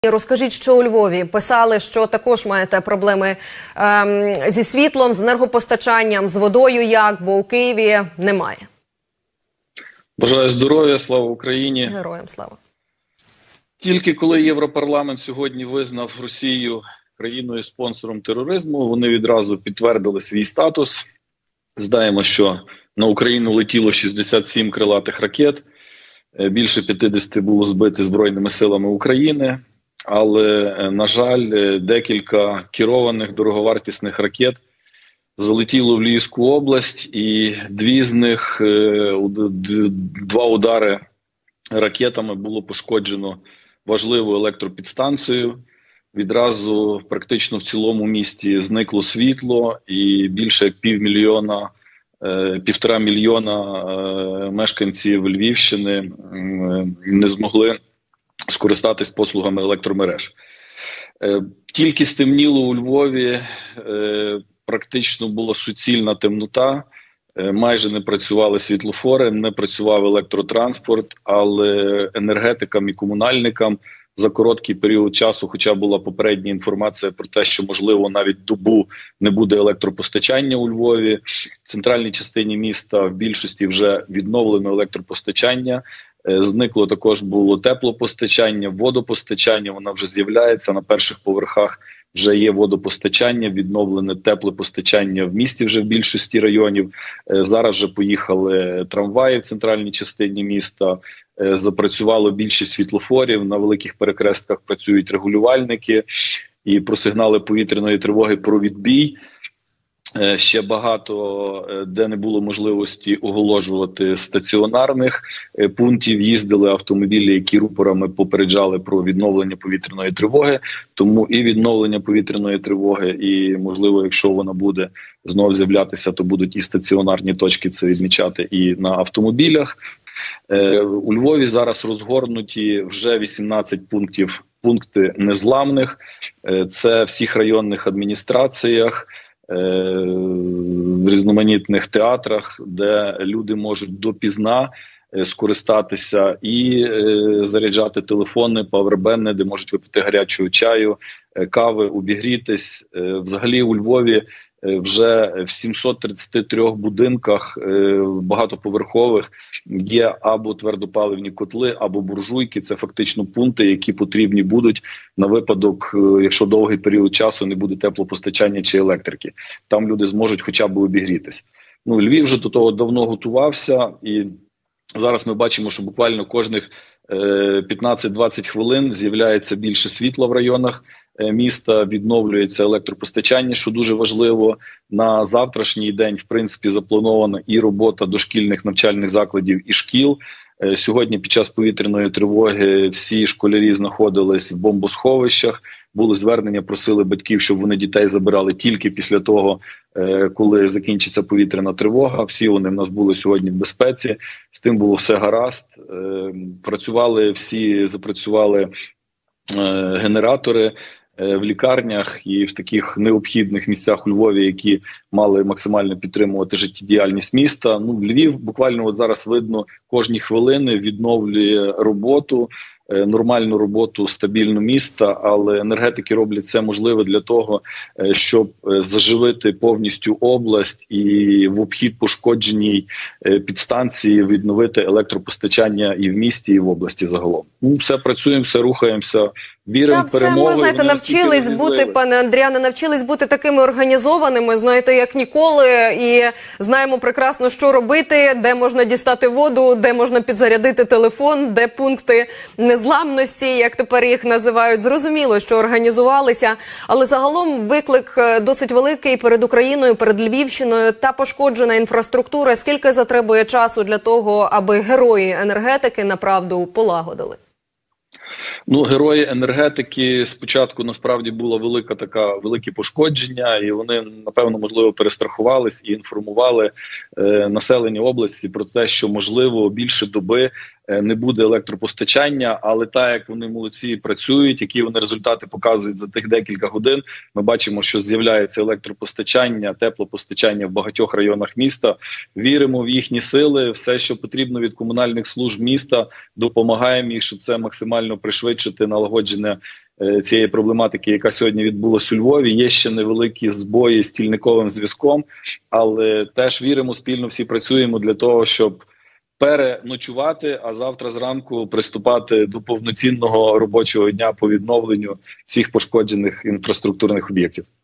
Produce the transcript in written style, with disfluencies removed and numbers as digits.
Розкажіть, що у Львові? Писали, що також маєте проблеми зі світлом, з енергопостачанням, з водою як, бо у Києві немає. Бажаю здоров'я, слава Україні. Героям слава. Тільки коли Європарламент сьогодні визнав Росію країною-спонсором тероризму, вони відразу підтвердили свій статус. Знаємо, що на Україну летіло 67 крилатих ракет, більше 50 було збито Збройними силами України. Але, на жаль, декілька керованих дороговартісних ракет залетіло в Львівську область, і два удари ракетами було пошкоджено важливу електропідстанцію. Відразу практично в цілому місті зникло світло, і більше як 1,5 мільйона мешканців Львівщини не змогли скористатись послугами електромереж. Тільки стемніло у Львові, практично була суцільна темнота, майже не працювали світлофори, не працював електротранспорт, але енергетикам і комунальникам за короткий період часу, хоча була попередня інформація про те, що, можливо, навіть добу не буде електропостачання у Львові. В центральній частині міста в більшості вже відновлено електропостачання. Зникло також було теплопостачання, водопостачання, вона вже з'являється, на перших поверхах вже є водопостачання, відновлене теплопостачання в місті вже в більшості районів. Зараз вже поїхали трамваї в центральній частині міста, запрацювало більше світлофорів, на великих перекрестках працюють регулювальники, і про сигнали повітряної тривоги, про відбій. Ще багато, де не було можливості оголошувати стаціонарних пунктів, їздили автомобілі, які рупорами попереджали про відновлення повітряної тривоги. Тому і відновлення повітряної тривоги, і, можливо, якщо вона буде знов з'являтися, то будуть і стаціонарні точки це відмічати і на автомобілях. У Львові зараз розгорнуті вже 18 пункти незламних. Це в всіх районних адміністраціях, в різноманітних театрах, де люди можуть допізна скористатися і заряджати телефони, павербенни, де можуть випити гарячого чаю, кави, обігрітись. Взагалі у Львові вже в 733 будинках багатоповерхових є або твердопаливні котли, або буржуйки. Це фактично пункти, які потрібні будуть на випадок, якщо довгий період часу не буде теплопостачання чи електрики. Там люди зможуть хоча б обігрітись. Львів вже до того давно готувався, і зараз ми бачимо, що буквально кожних 15-20 хвилин з'являється більше світла в районах міста, відновлюється електропостачання, що дуже важливо. На завтрашній день, в принципі, запланована і робота дошкільних навчальних закладів і шкіл. Сьогодні під час повітряної тривоги всі школярі знаходились в бомбосховищах, були звернення, просили батьків, щоб вони дітей забирали тільки після того, коли закінчиться повітряна тривога. Всі вони в нас були сьогодні в безпеці, з тим було все гаразд. Запрацювали генератори в лікарнях і в таких необхідних місцях у Львові, які мали максимально підтримувати життєдіяльність міста. Львів буквально от зараз видно, кожні хвилини відновлює роботу, нормальну роботу, стабільну міста, але енергетики роблять все можливе для того, щоб заживити повністю область і в обхід пошкодженій підстанції відновити електропостачання і в місті, і в області загалом. Все працюємо, все рухаємося, віримо в перемогу. Ми, знаєте, навчились бути, пане Андріане, навчились бути такими організованими, знаєте, як ніколи, і знаємо прекрасно, що робити, де можна дістати воду, де можна підзарядити телефон, де пункти незламності, як тепер їх називають. Зрозуміло, що організувалися, але загалом виклик досить великий перед Україною, перед Львівщиною, та пошкоджена інфраструктура. Скільки затребує часу для того, аби герої енергетики направду полагодили? Герої енергетики спочатку насправді було велике пошкодження, і вони, напевно, можливо, перестрахувались і інформували населення області про те, що, можливо, більше доби не буде електропостачання, але так, як вони молодці працюють, які вони результати показують за тих декілька годин, ми бачимо, що з'являється електропостачання, теплопостачання в багатьох районах міста. Віримо в їхні сили, все, що потрібно від комунальних служб міста, допомагаємо їх, щоб це максимально пришвидшити налагодження цієї проблематики, яка сьогодні відбулася у Львові. Є ще невеликі збої з стільниковим зв'язком, але теж віримо, спільно всі працюємо для того, щоб переночувати, а завтра зранку приступати до повноцінного робочого дня по відновленню всіх пошкоджених інфраструктурних об'єктів.